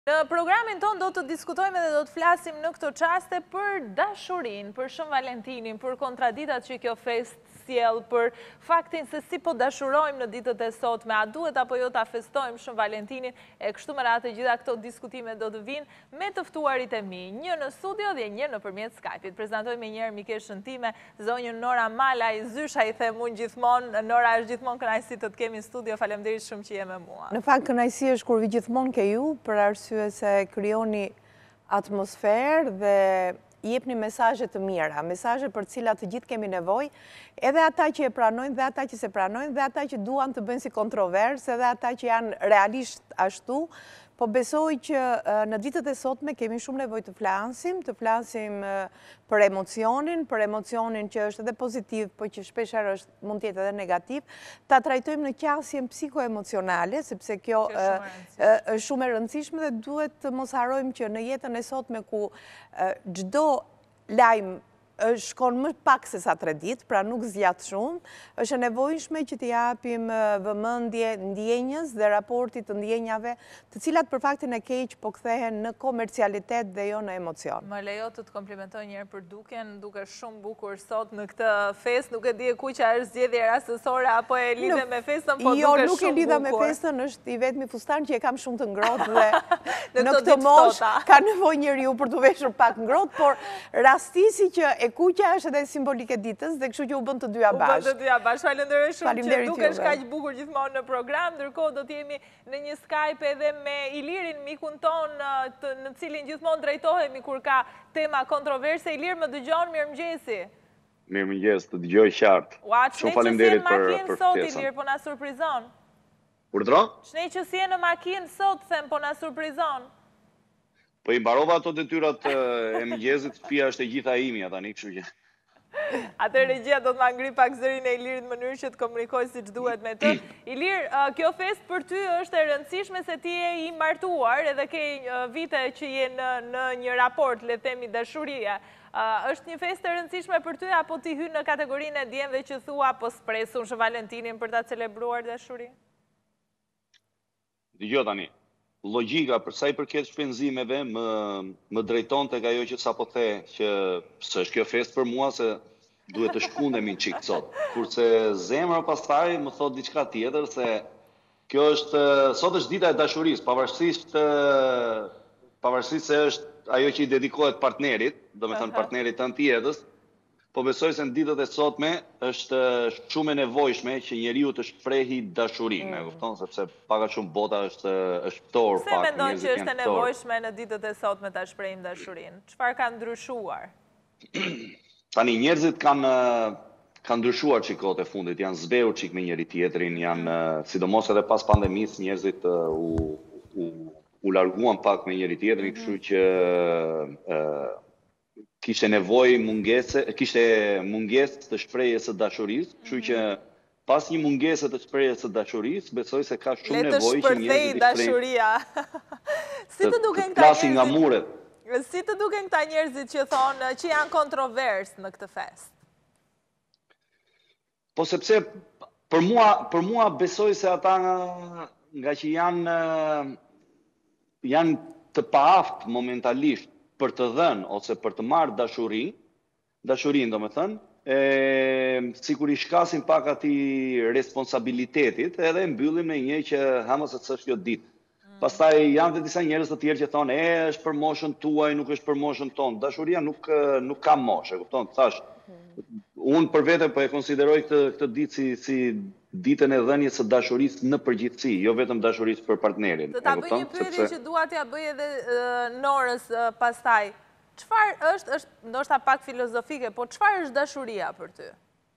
Në programin ton do të diskutojmë dhe do të flasim në këto qaste për dashurin, për Shën Valentinin, për kontraditat që kjo fest sjell, për faktin se si po dashurojmë në ditët e sotme, a duhet apo jo ta festojmë Shën Valentinin, e kështu me radhë gjitha këto diskutime do të vinë me të ftuarit e mi, një në studio dhe një nëpërmjet Skype-it. Prezantoj me njëherë mikeshën time, zonjën Nora Malaj, zysha i them unë gjithmonë, Nora është gjithmonë kënaqësi të të kemi në studio, faleminderit shumë që je me mua. Në fakt kënaqësi është kur vi gjithmonë ke ju, për arsye se krijoni atmosferë dhe jepni mesazhe të mira, mesazhe për të cilat të gjithë kemi nevojë, edhe ata që e pranojnë dhe ata që se pranojnë dhe ata që duan të bëjnë si kontroversë, edhe ata që janë realisht ashtu. Po besoj që në ditët e sotme kemi shumë nevojë të flasim për emocionin që është edhe pozitiv, po që shpeshherë mund të jetë edhe negativ, ta trajtojmë në qasjen psikoemocionale, sepse kjo është shumë e rëndësishme dhe duhet të mos harrojmë që në jetën e sotme ku çdo lajm shkon më pak se sa 3 ditë, pra nuk zgjat shumë, është e nevojshme që t'i japim vëmendje ndjenjës dhe raportit të ndjenjave, të cilat për faktin e keq po kthehen në komercialitet dhe jo në emocion. Më lejo të komplementoj njëherë për dukjen, duke shumë bukur sot në këtë fest, nuk e di e kuqa është zgjedhje rastësore apo e lidhe me festën, po duke shumë bukur. Jo, nuk e lidha me festën, është i vetmi fustan që e kam shumë të ngrohtë dhe në këtë moshë ka nevojë njeriu për të veshur pak ngrohtë, por rastisi që e kuqja është edhe simbolike ditës dhe kështu që u bën të dyja bashkë. U bën të dyja bashkë. Falenderoj shumë që dukesh kaq bukur gjithmonë në program, ndërkohë do të jemi në një Skype edhe me Ilirin, mikun ton, në cilin gjithmonë drejtohemi kur ka tema kontroverse. Ilir, më dëgjon? Mirëmëngjesi. Mirëmëngjes, të dëgjoj qartë. Shumë faleminderit për ftesën. Sot Ilir po na surprizon. Urdhro? Çnej që si je në makinë sot, them po na surprizon. Po i mbarova ato detyrat e mëngjesit, shtëpia është e gjitha imja tani, kështu që. Atë regjia do të ma ngri pak zërin e Ilirit në mënyrë që të komunikoj si që duhet me të. Ilir, kjo fest për ty është e rëndësishme se ti je i martuar edhe ke vite që je në një raport, le themi dashuria. Është një fest e rëndësishme për ty apo ti hyn në kategorinë e djemve që thua po spresun Shën Valentinin për ta celebruar dashurin? Dëgjoj tani. Logjika për sa i përket shpenzimeve më drejton tek ajo që sapo the që s'është kjo fest për mua se duhet të shkundemi çik sot. Kurse zemra pastaj më thot diçka tjetër se kjo është sot është dita e dashurisë, pavarësisht se është ajo që i dedikohet partnerit, domethënë partnerit tënd të jetës. Po besoj se në ditët e sotme është shumë e nevojshme që njeriu të shprehi dashurinë, e kupton, sepse pak a shumë bota është ftohur pak. Pse mendon që është e nevojshme në ditët e sotme ta shprehim dashurinë? Çfarë ka ndryshuar? Tani njerëzit kanë ndryshuar çik kohët e fundit, janë zbehur çik me njëri tjetrin, janë sidomos edhe pas pandemisë njerëzit u larguan pak me njëri tjetrin, kështu që kishte mungesë të shprehjes së dashurisë, kështu që pas një mungese të shprehjes së dashurisë, besoj se ka shumë nevojë që njerëzit të dashuria. Si të duken këta njerëzit? Nga muret. Si të duken këta njerëzit që thonë që janë kontrovers në këtë fest? Po sepse për mua besoj se ata nga që janë të paaft momentalisht për të dhënë ose për të marrë dashurinë domethënë, sikur i shkasin pak atij responsabilitetit edhe mbyllin me një që mos se ç'është kjo ditë. Pastaj janë dhe disa njerëz të tjerë që thonë, është për moshën tuaj, nuk është për moshën tonë. Dashuria nuk ka moshë, kupton? Thash, unë për vete po e konsideroj këtë ditë si ditën e dhënies së dashurisë në përgjithësi, jo vetëm dashurisë për partnerin. Do ta bëj një pyetje që dua t'ja bëj edhe Norës pastaj. Çfarë është ndoshta pak filozofike, po çfarë është dashuria për ty?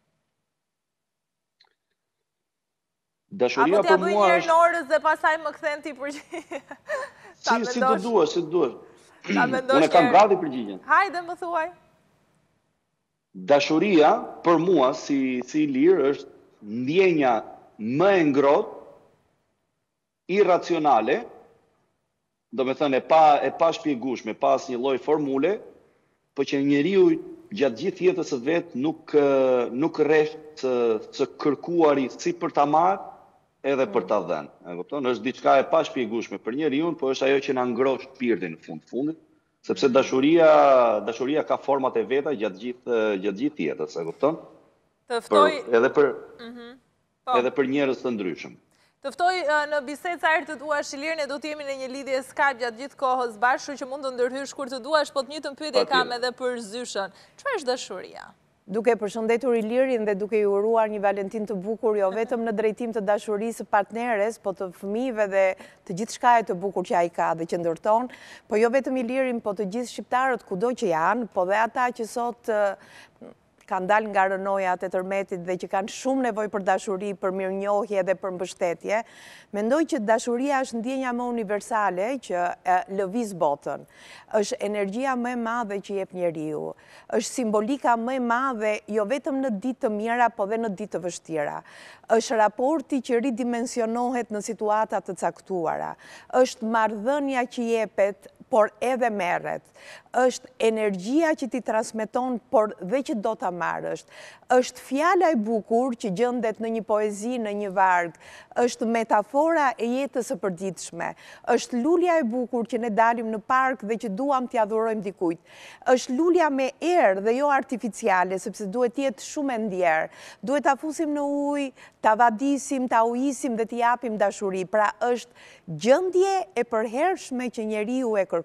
Dashuria për mua është... Apo t'ja bëj një Norës dhe pastaj më kthen ti përgjigje. Si të duash, Unë kam gati përgjigjen. Hajde më thuaj. Dashuria për mua si Ilir është ndjenja më e ngrohtë, irracionale, domethënë e pa shpjegueshme, pa asnjë lloj formule, por që njeriu gjatë gjithë jetës së vet nuk rreth së kërkuari si për ta marrë, edhe për ta dhënë. E kupton? Është diçka e pashpjegueshme për njeriu, po është ajo që na ngroh shpirtin në fundit, sepse dashuria ka format e veta gjatë gjithë jetës, e kupton? Edhe për njerëz të ndryshëm. Të ftoj në bisedë sa herë të duash, Ilirë, ne do të jemi në një lidhje Skype gjatë gjithë kohës bashkë, që mund të ndërhysh kur të duash, po të njëjtën pyetje kam edhe për Zyshën. Çfarë është dashuria? Duke përshëndetur Ilirin dhe duke ju uruar një Valentin të bukur, jo vetëm në drejtim të dashurisë partneres, po të fëmijëve dhe të gjithë shkajet të bukur që ai ka dhe që ndërton, po jo vetëm Ilirin, po të gjithë shqiptarët kudo që janë, po dhe ata që sot kanë dalë nga rënojat e tërmetit dhe që kanë shumë nevojë për dashuri, për mirënjohje dhe për mbështetje. Mendoj që dashuria është ndjenja më universale që lëviz botën. Është energjia më e madhe që jep njeriu. Është simbolika më e madhe jo vetëm në ditë të mira, po dhe në ditë të vështira. Është raporti që ridimensionohet në situata të caktuara. Është marrëdhënia që jepet, por edhe merret. Është energjia që ti transmeton, por dhe që do ta marrësh. Është fjala e bukur që gjendet në një poezi, në një varg. Është metafora e jetës së përditshme. Është lulja e bukur që ne dalim në park dhe që duam t'i adhurojmë dikujt. Është lulja me erë dhe jo artificiale, sepse duhet të jetë shumë e ndjerë. Duhet ta fusim në ujë, ta vadisim, ta ujisim dhe t'i japim dashuri. Pra është gjendje e përhershme që njeriu e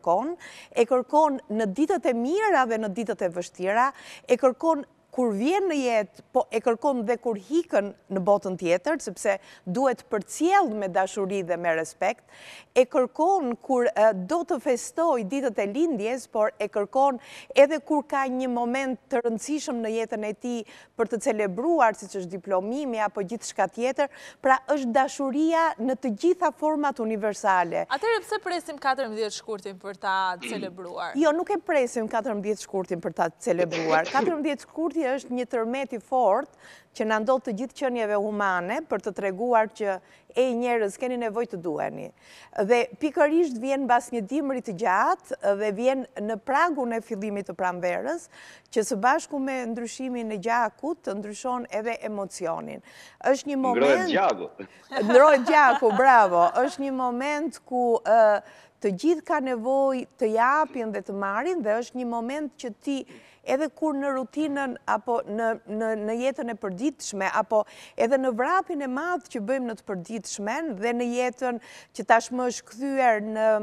kërkon në ditët e mira dhe në ditët e vështira, e kërkon kur vjen në jetë, po e kërkon dhe kur hikën në botën tjetër, sepse duhet përcjell me dashuri dhe me respekt, e kërkon kur do të festoj ditët e lindjes, por e kërkon edhe kur ka një moment të rëndësishëm në jetën e tij për të celebruar, siç është diplomimi apo gjithçka tjetër, pra është dashuria në të gjitha format universale. Atëherë pse presim 14 shkurtin për ta celebruar? Jo, nuk e presim 14 shkurtin për ta celebruar. 14 shkurti është një tërmet i fortë që na ndodh të gjithë qenieve humane për të treguar që njerëz keni nevojë të duheni. Dhe pikërisht vjen mbas një dimri të gjatë dhe vjen në pragun e fillimit të pranverës, që së bashku me ndryshimin e gjakut të ndryshon edhe emocionin. Është një moment ndrohet gjaku, bravo. Është një moment ku të gjithë ka nevojë të japin dhe të marrin, dhe është një moment që ti edhe kur në rutinën apo në jetën e përditshme, apo edhe në vrapin e madh që bëjmë në të përditshmen dhe në jetën që tashmë është kthyer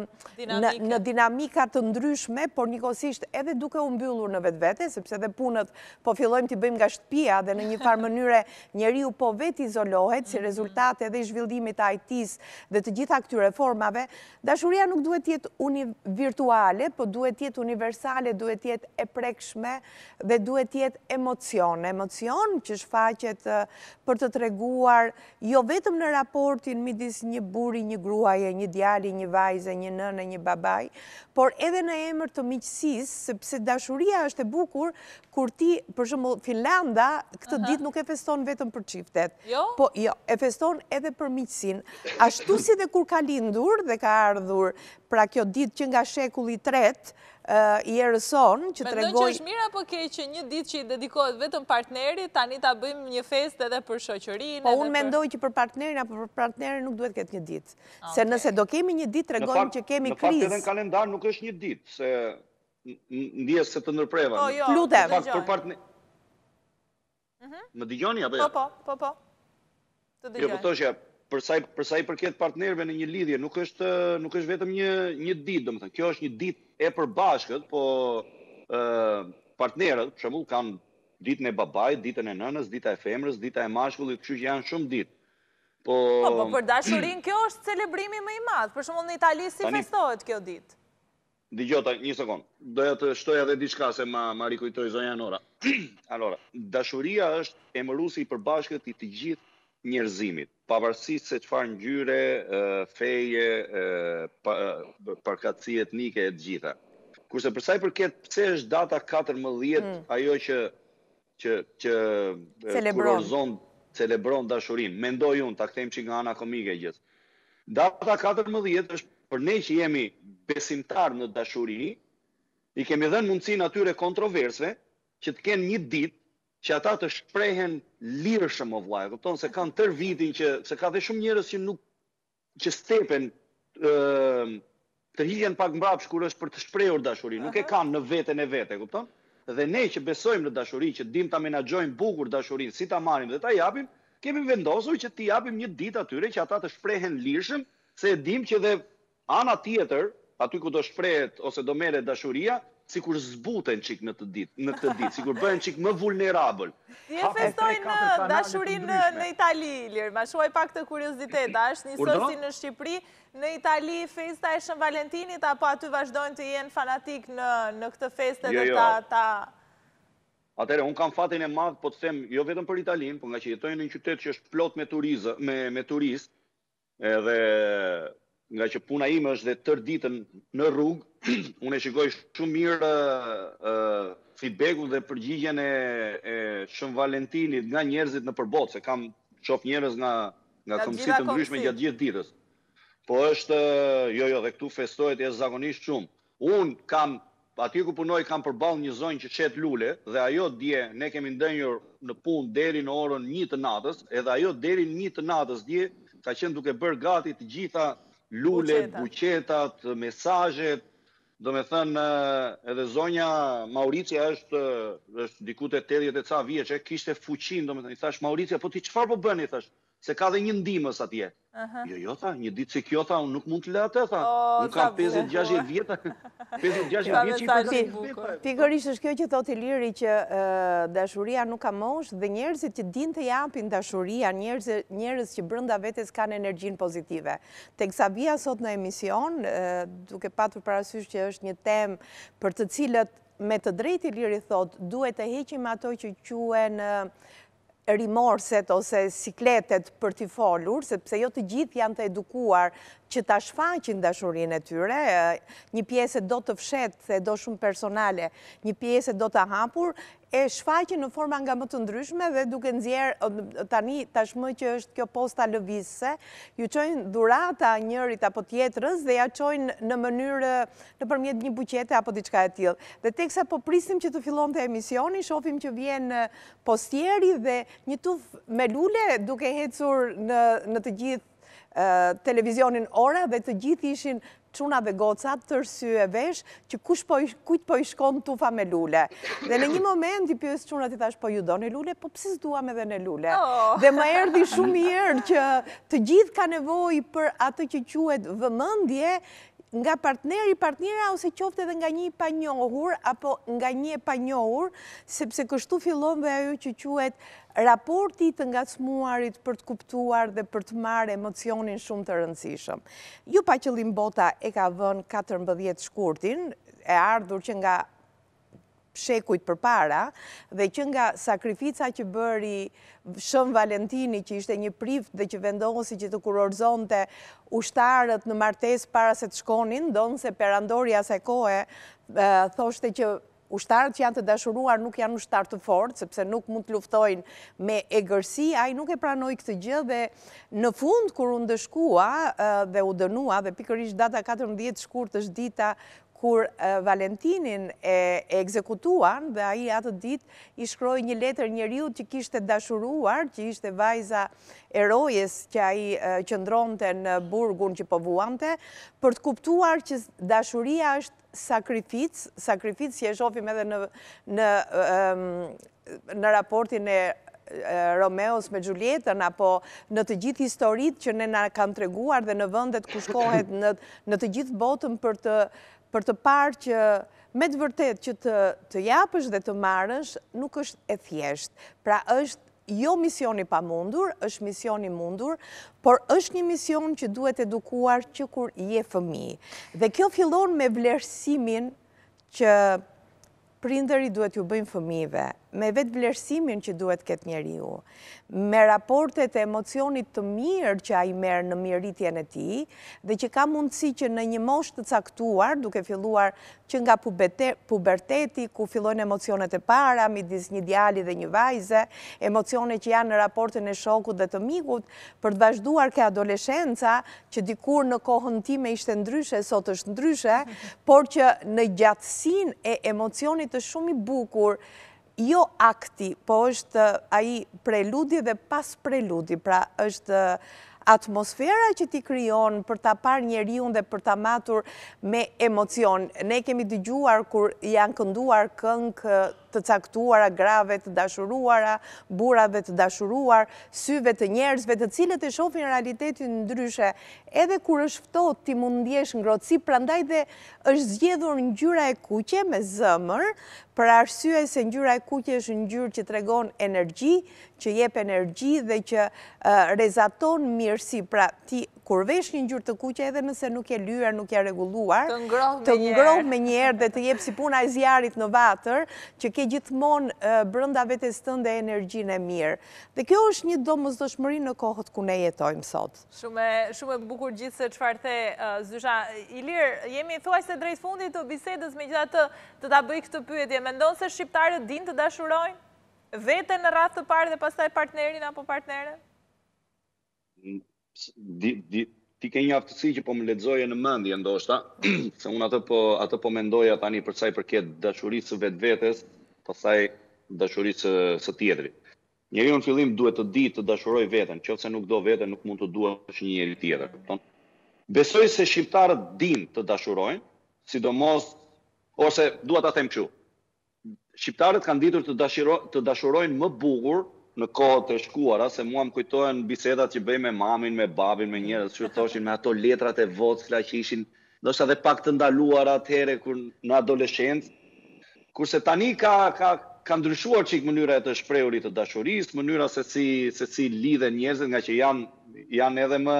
në dinamika të ndryshme, por njëkohësisht edhe duke u mbyllur në vetvete, sepse edhe punët po fillojmë t'i bëjmë nga shtëpia dhe në një farë mënyre njeriu po vetë izolohet si rezultat edhe i zhvillimit të IT-s dhe të gjitha këtyre formave. Dashuria nuk duhet të jetë virtuale, po duhet të jetë universale, duhet të jetë e prekshme dhe duhet të jetë emocion që shfaqet për të treguar jo vetëm në raportin midis një burri, një gruaje, një djali, një vajze, një nënë, një babaj, por edhe në emër të miqësisë, sepse dashuria është e bukur kur ti, për shembull, Finlanda këtë ditë nuk e feston vetëm për çiftet. Po jo, e feston edhe për miqësinë. Ashtu si dhe kur ka lindur dhe ka ardhur pra kjo ditë që nga shekulli III i erëson, që tregoj... Mendon që është mirë apo keq që një ditë që i dedikohet vetëm partnerit, tani ta bëjmë një festë edhe për shoqërinë? Po unë mendoj që për partnerin apo për partnerin nuk duhet ketë një ditë. Se nëse do kemi një ditë, tregojmë që kemi krizë. Në fakt edhe në kalendar nuk është një ditë, se ndjes se të ndërpreva. Lutem. Më dëgjoni apo jo? Po. Të dëgjoj. Jo, po thoshja, përsa i përket partnerëve në një lidhje, nuk është vetëm një ditë, domethënë. Kjo është një ditë e përbashkët, po partnerët, për shembull, kanë ditën e babait, ditën e nënës, dita e femrës, dita e mashkullit, kështu që janë shumë ditë. Po për dashurinë kjo është celebrimi më i madh. Për shembull në Itali si festohet kjo ditë? Dëgjota, një sekond. Doja të shtoja edhe diçka se ma rikujtoi zonja Nora. Allora, dashuria është emëruesi i përbashkët i të gjithë njerëzimit, pavarësisht se çfarë ngjyre, feje, përkatësi etnike e të gjitha. Kurse për sa i përket pse është data 14 ajo që kurorëzon, celebron dashurinë, mendoj unë, ta kthejmë që nga ana komike e gjithë. Data 14 është për ne që jemi besimtar në dashuri, i kemi dhënë mundësinë atyre kontroversve që të kenë një ditë që ata të shprehen lirshëm o vllai, kupton se kanë tër vitin se ka dhe shumë njerëz që stepen të hiqen pak mbrapsht kur është për të shprehur dashuri, nuk e kanë në veten e vete, kupton? Dhe ne që besojmë në dashuri, që dim ta menaxhojmë bukur dashurinë, si ta marrim dhe ta japim, kemi vendosur që t'i japim një ditë atyre që ata të shprehen lirshëm, se e dim që dhe ana tjetër, aty ku do shprehet ose do merret dashuria, sikur zbuten çik në këtë ditë, sikur bëhen çik më vulnerabël. Si e festojnë dashurinë në Itali, Ilir? Ma shuaj pak të kuriozitet, a është njësoj si në Shqipëri, në Itali festa e Shën Valentinit, apo aty vazhdojnë të jenë fanatik në këtë feste dhe ta... Atëre, unë kam fatin e madh, po të them, jo vetëm për Italinë, po nga që jetojnë në një qytet që është plot me turistë, edhe nga që puna ime është dhe tër ditën në rrugë, unë e shikoj shumë mirë feedbackun dhe përgjigjen e Shën Valentinit nga njerëzit në përbot, se kam shoh njerëz nga komësit të ndryshme gjatë gjithë ditës. Po është, jo, dhe këtu festohet jashtëzakonisht shumë. Unë kam, aty ku punoj kam përballë një zonjë që qet lule, dhe ajo dje ne kemi ndenjur në punë deri në orën 1 të natës, edhe ajo deri në 1 të natës dje ka qenë duke bërë gati të gjitha lulet, buqetat, mesazhet. Do me thënë, edhe zonja Mauricia është diku te 80 e ca vjeç, kishte fuqinë, do me thënë, i thash Mauricia, po ti çfarë po bën, i thash, se ka dhe një ndihmës atje. Jo, tha, një ditë si kjo, tha, unë nuk mund të le atë, tha. Unë kam 50-60 vjetë, 50-60 vjetë që pikërisht është kjo që thot Iliri, që dashuria nuk ka mosh, dhe njerëzit që din të japin dashuria, njerëz që brenda vetes kanë energjinë pozitive. Teksa vija sot në emision, duke patur parasysh që është një temë për të cilët me të drejtë Iliri thot, duhet të heqim ato që quhen rimorset ose sikletet për t'i folur, sepse jo të gjithë janë të edukuar që ta shfaqin dashurinë e tyre, një pjesë do të fshet, se do shumë personale, një pjesë do të hapur, e shfaqin në forma nga më të ndryshme dhe duke nxjerrë tani tashmë që është kjo posta lëvizse, ju çojnë dhurata njërit apo tjetrës dhe ja çojnë në mënyrë nëpërmjet një buqete apo diçka e tillë. Dhe teksa po prisim që të fillonte emisioni, shohim që vjen postieri dhe një tuf me lule duke ecur në të gjithë televizionin Ora dhe të gjithë ishin çuna dhe gocat tërsy e vesh që kujt po i shkon tufa me lule. Dhe në një moment i pyes çunat i thash, po ju doni lule? Po pse s'duam edhe ne lule? Dhe më erdhi shumë mirë që të gjithë ka nevojë për atë që quhet vëmendje nga partnera ose qofte edhe nga një panjohur apo nga një e panjohur, sepse kështu fillon dhe ajo që quhet raporti të ngacmuarit për të kuptuar dhe për të marrë emocionin shumë të rëndësishëm. Ju pa qëllim bota e ka vënë 14 shkurtin, e ardhur që nga shekujt përpara, dhe që nga sakrifica që bëri Shën Valentini, që ishte një prift dhe që vendosi që të kurorzonte ushtarët në martesë para se të shkonin, donë se perandori asaj kohe thoshte që ushtarët që janë të dashuruar nuk janë ushtarë të fortë, sepse nuk mund të luftojnë me egërsi, ai nuk e pranoi këtë gjë dhe në fund kur u ndëshkua dhe u dënua, dhe pikërisht data 14 shkurt është dita kur Valentinin e ekzekutuan dhe ai atë ditë i shkroi një letër njeriu që kishte dashuruar, që ishte vajza erojes që ai qëndronte në burgun që po vuante, për të kuptuar që dashuria është sakrificë që e shohim edhe në raportin e Romeos me Julietën, apo në të gjithë historitë që ne na kanë treguar dhe në vendet ku shkohet në të gjithë botën për të parë që me të vërtet që të japësh dhe të marrësh nuk është e thjeshtë. Pra është jo misioni pamundur, është misioni mundur, por është një mision që duhet edukuar që kur je fëmijë. Dhe kjo fillon me vlerësimin që prindërit duhet ju bëjnë fëmijëve, me vetë vlerësimin që duhet këtë njeriu, me raportet e emocionit të mirë që ai merr në mirëritjen e tij, dhe që ka mundësi që në një moshë të caktuar, duke filluar që nga puberteti, ku fillojnë emocionet e para, midis një djali dhe një vajze, emocione që janë në raportin e shokut dhe të mikut, për të vazhduar ke adoleshenca, që dikur në kohën time ishte ndryshe, sot është ndryshe, por që në gjatësinë e emocionit të shumë i bukur, jo akti, po është ai preludi dhe pas preludi, pra është atmosfera që ti kryon për ta parë njeriun dhe për ta matur me emocion. Ne kemi dëgjuar kur janë kënduar këngë të caktuara, grave të dashuruara, burrave të dashuruar, syve të njerëzve të cilët e shohin realitetin ndryshe, edhe kur është ftohtë ti mund ndjesh ngrohtësi, prandaj dhe është zgjedhur ngjyra e kuqe me zëmër, për arsye se ngjyra e kuqe është ngjyrë që tregon energji, që jep energji dhe që rezaton mirësi. Pra ti kur vesh një ngjyrë të kuqe, edhe nëse nuk e lyer, nuk e rregulluar, të ngroh me një herë dhe të jep si puna e zjarit në vatër, që ke gjithmonë brenda vetes tënde energjinë e mirë. Dhe kjo është një domosdoshmëri në kohët ku ne jetojmë sot. Shumë e bukur gjithë se çfarë the Zysha. Ilir, jemi thuajse drejt fundit të bisedës, megjithatë të ta bëj këtë pyetje. Mendon se shqiptarët dinë të dashurojnë veten në radhë të parë dhe pastaj partnerin apo partneren? Ti ke një aftësi që po më lexoje në mendje ndoshta, se unë atë po mendoja tani për sa i përket dashurisë së vetvetes, pastaj dashurisë së tjetrit. Njeriu në fillim duhet të di të dashurojë veten, nëse nuk do veten, nuk mund të duash një njeri tjetër, kupton? Besoj se shqiptarët dinë të dashurojnë, sidomos ose dua ta them kështu. Shqiptarët kanë ditur të dashurojnë më bukur në kohët e shkuara, se mua më kujtohen bisedat që bëj me mamin, me babin, me njerëz që thoshin me ato letrat e vocla që ishin ndoshta edhe pak të ndaluara atëherë kur në adoleshencë. Kurse tani ka ndryshuar çik mënyra e të shprehurit të dashurisë, mënyra se si lidhen njerëzit, nga që janë edhe më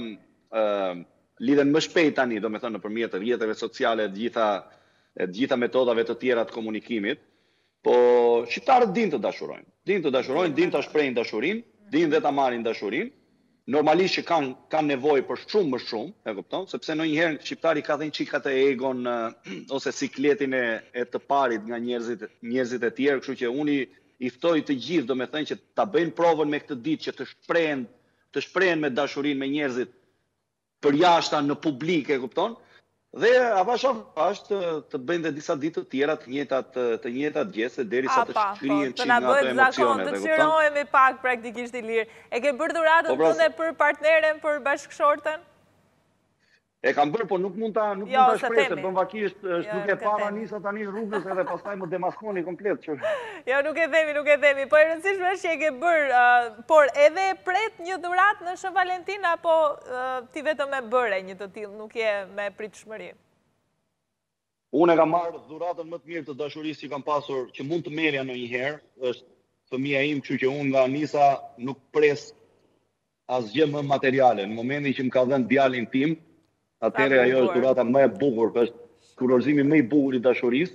lidhen më shpejt tani, domethënë nëpërmjet rrjeteve sociale, të gjitha metodave të tjera të komunikimit. Po shqiptarët dinë të dashurojnë, dinë të shprehin dashurinë, dinë dhe ta marrin dashurinë. Normalisht që kanë nevojë për shumë më shumë, e kupton, sepse ndonjëherë shqiptari ka dhënë çik atë egon ose sikletin e të parit nga njerëzit e tjerë, kështu që unë i ftoj të gjithë, domethënë që ta bëjnë provën me këtë ditë që të shprehen me dashurinë me njerëzit përjashta në publik, e kupton? Dhe avash të bëjnë dhe disa ditë të tjera të njëjtat gjeste derisa të shkrihen çik nga ato emocione. Të çlirohemi pak praktikisht Ilir. E ke bërë dhuratën tënde për partneren, për bashkëshorten? E kam bërë, po nuk mund ta shpreh, se bën vakisht, duke para nisa tani rrugës edhe pastaj më demaskoni komplet. Jo, nuk e themi. Po e rëndësishme është që e ke bërë, por edhe pret një dhuratë në Shën Valentin, apo ti vetëm e bëre një të tillë, nuk je me pritshmëri? Unë e kam marrë dhuratën më të mirë të dashurisë që kam pasur, që mund të merrja ndonjëherë, është fëmia im, kështu që unë nga nisa nuk pres asgjë më materiale. Në momentin që më ka dhënë djalin tim, atëherë ajo është dhurata më e bukur, është kurorëzimi më i bukur i dashurisë.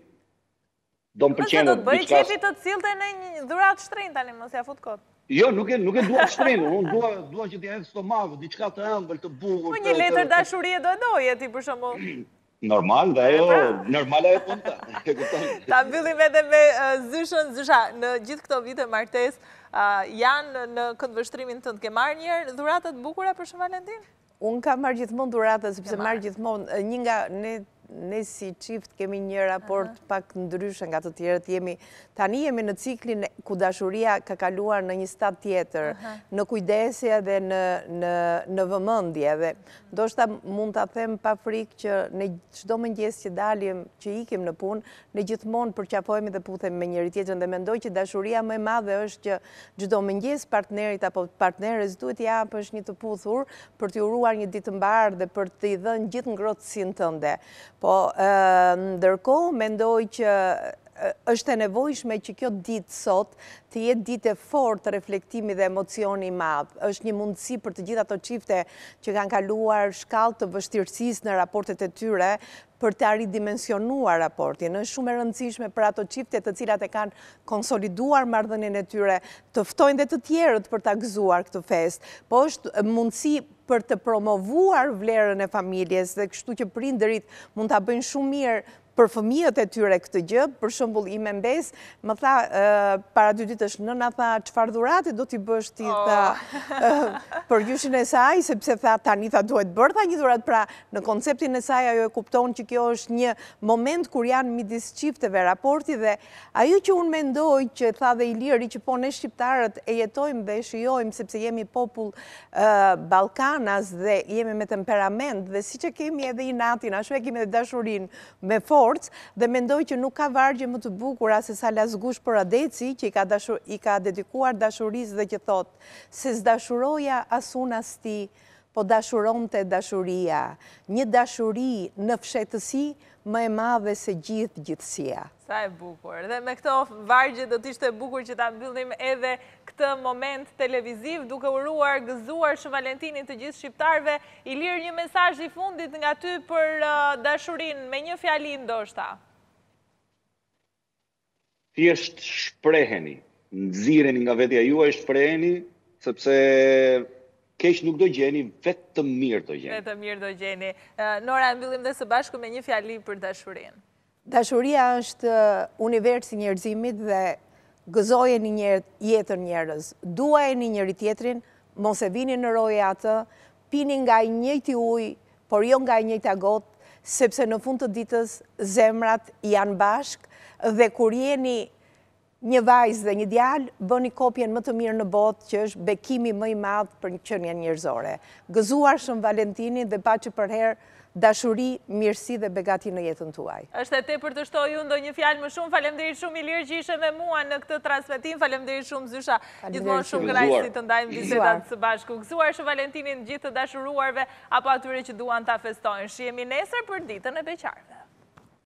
Do më pëlqen. Do të bëj qefi të cilte në një dhuratë shtrenjtë tani, mos ja fut kot. Jo, nuk e dua të shtrenjtë, unë dua që t'i hedh stomaku, diçka të ëmbël, të bukur. Po një letër dashurie do e doje ti për shembull. Normal, dhe ajo normale e punta. Ta mbyllim edhe me Zyshën. Zysha, në gjithë këto vite martesë, janë në këndvështrimin tënd, ke marrë një herë dhurata të bukura për Shën Valentin? Unë kam marrë gjithmonë dhurata, sepse marrë gjithmonë, një nga ne si çift kemi një raport pak ndryshe nga të tjerët, tani jemi në ciklin ku dashuria ka kaluar në një stad tjetër, në kujdesje dhe në vëmendje, dhe ndoshta mund ta them pa frikë që ne çdo mëngjes që dalim, që ikim në punë, ne gjithmonë përqafohemi dhe puthemi me njëri tjetrin, dhe mendoj që dashuria më e madhe është që çdo mëngjes partnerit apo partneres duhet t'i japësh një të puthur për t'i uruar një ditë mbar dhe për t'i dhënë gjithë ngrohtësinë tënde. Po, ndërkohë, mendoj që është e nevojshme që kjo ditë sot të jetë ditë e fortë të reflektimi dhe emocioni i madh. Është një mundësi për të gjitha ato çifte që kanë kaluar shkallë të vështirësisë në raportet e tyre për të ridimensionuar raportin. Është shumë e rëndësishme për ato çifte të cilat e kanë konsoliduar marrëdhënien e tyre, të ftojnë dhe të tjerët për ta gëzuar këtë festë. Po është mundësi për të promovuar vlerën e familjes, dhe kështu që prindërit mund ta bëjnë shumë mirë për fëmijët e tyre këtë gjë. Për shembull, i Membes më tha para 2 ditësh, nëna tha, çfarë dhurate do t'i bësh ti, tha, për gjyshin e saj, sepse tha tani tha duhet bërë tha një dhuratë, pra në konceptin e saj ajo e kupton që kjo është një moment kur janë midis çifteve raporti, dhe ajo që unë mendoj që tha dhe Iliri, që po ne shqiptarët e jetojmë dhe e shijojmë sepse jemi popull Ballkanas dhe jemi me temperament, dhe siç e kemi edhe inatin, ashtu e kemi edhe dashurinë me forcë, dhe mendoj që nuk ka vargje më të bukura se sa Lazgush për Adeci, që i ka dedikuar dashurisë dhe që thotë se s'dashuroja as unë as ti, po dashuronte dashuria, një dashuri në fshehtësi më e madhe se gjithësia. Sa e bukur. Dhe me këto vargje do t'ishte bukur që ta mbyllim edhe këtë moment televiziv, duke uruar gëzuar Shën Valentinin të gjithë shqiptarëve. Ilir, një mesazh i fundit nga ty për dashurinë, me një fjali ndoshta. Thjesht shpreheni, nxirreni nga vetja juaj, shpreheni, sepse keq nuk do gjeni, vetëm mirë do gjeni. Vetëm mirë do gjeni. Nora, mbyllim dhe së bashku me një fjali për dashurinë. Dashuria është universi i njerëzimit dhe gëzojeni jetën njerëz. Duajeni njëri tjetrin, mos e vini në roje atë, pini nga i njëjti ujë, por jo nga i njëjta gotë, sepse në fund të ditës zemrat janë bashkë dhe kur jeni një vajzë dhe një djalë, bëni kopjen më të mirë në botë, që është bekimi më i madh për qenien njerëzore. Gëzuar Shën Valentinin dhe paçi për herë dashuri, mirësi dhe begati në jetën tuaj. Është e tepër të shtoj unë ndonjë fjalë më shumë. Faleminderit shumë Ilir që ishe me mua në këtë transmetim. Faleminderit shumë Zysha. Gjithmonë shumë kënaqësi të ndajmë bisedat së bashku. Gëzuar Shën Valentinin gjithë të dashuruarve apo atyre që duan ta festojnë. Shihemi nesër për ditën e beqarëve.